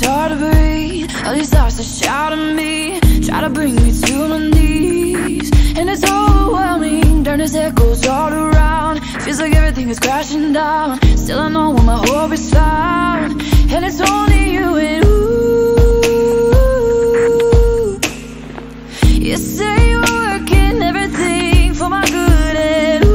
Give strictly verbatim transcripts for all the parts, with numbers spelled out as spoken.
hard to breathe. All these thoughts that shout at me, try to bring me to my knees. And it's overwhelming, darkness echoes all around. Feels like everything is crashing down. Still I know where my hope is found. And it's only you and ooh. You say you're working everything for my good and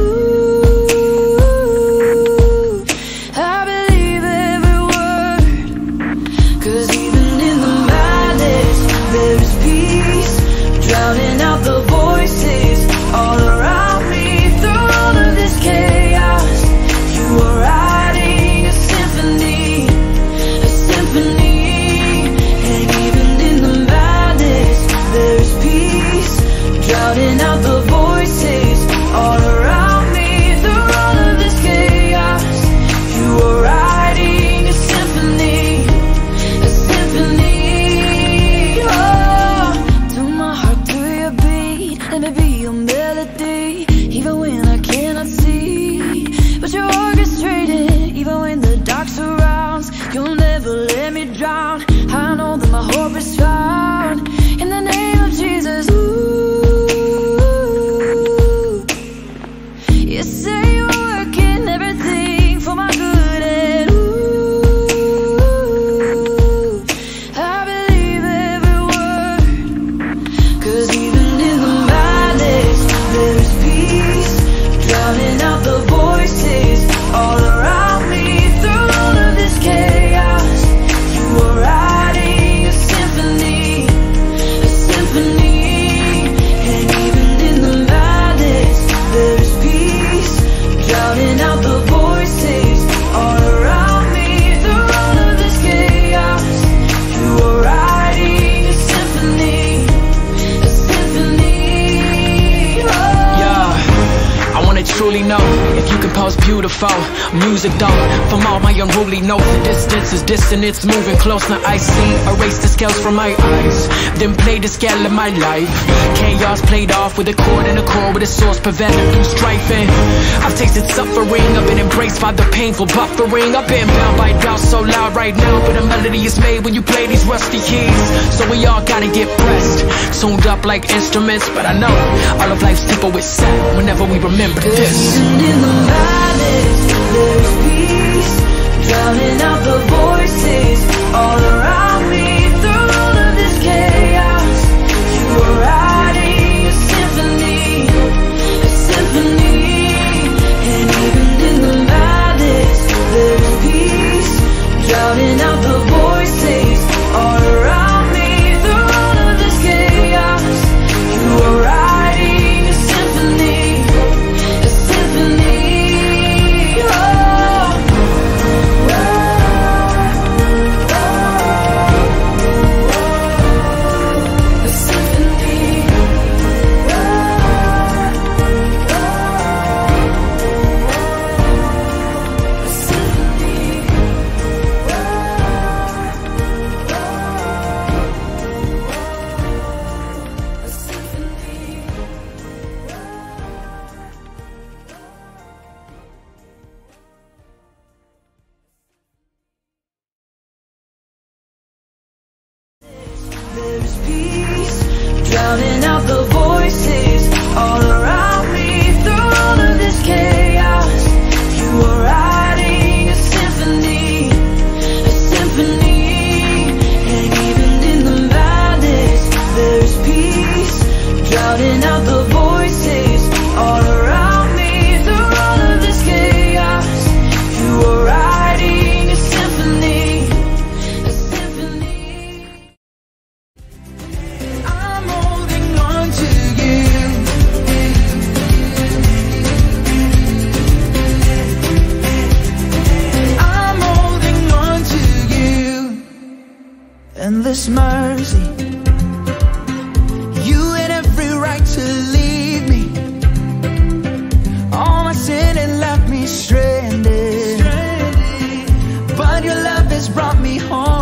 ooh, I believe every word. Cause even in the madness there is peace, drowning out the voices all around me. Through all of this chaos, you are writing a symphony, a symphony. And even in the madness there is peace, drowning out the voices all around me. Through all of this chaos, you are writing a symphony, a symphony. Oh, to my heart, to your beat, let me be your melody. Even when I cannot see, but you're orchestrated. Even when the dark surrounds, you'll never let me drown. I know that my hope is found in the name of Jesus. Ooh, you say you're working everything for my good and ooh, I believe every word. Cause even in the madness there is peace, drowning out the voices all around me. Through all of this chaos, you are writing a symphony, a symphony. And even in the madness there is peace, drowning out the voices all around me. Through all of this chaos, you are writing a symphony, a symphony. Oh. Yeah, I wanna truly know if you compose beautiful music though. From all my unruly notes, the distance is distant, it's moving close. Now I see, erase the scales from my eyes, then play the scale of my life. Chaos played off with a chord and a chord with a source, prevented through strifing. I've tasted suffering, I've been embraced by the painful buffering. I've been bound by doubt so loud right now, but a melody is made when you play these rusty keys. So we all gotta get pressed, tuned up like instruments. But I know all of life's tempo is set whenever we remember this. Even in the madness there's peace, drowning out the voices all around me. Through all of this chaos, you are writing a symphony, a symphony. And even in the madness there's peace, drowning out the voices all around me. Through all of this chaos, you are writing a symphony, a symphony. Oh, a symphony. A symphony. A symphony. There's peace, drowning out the voices all around me. Through all of this chaos, you are writing a symphony, a symphony. And even in the madness there's peace, drowning out the voices all around me. Through all of this chaos, you are writing a symphony, a symphony. I'm holding on to you. I'm holding on to you. Endless mercy, you had every right to leave me. All my sin had left me stranded, but your love has brought me home.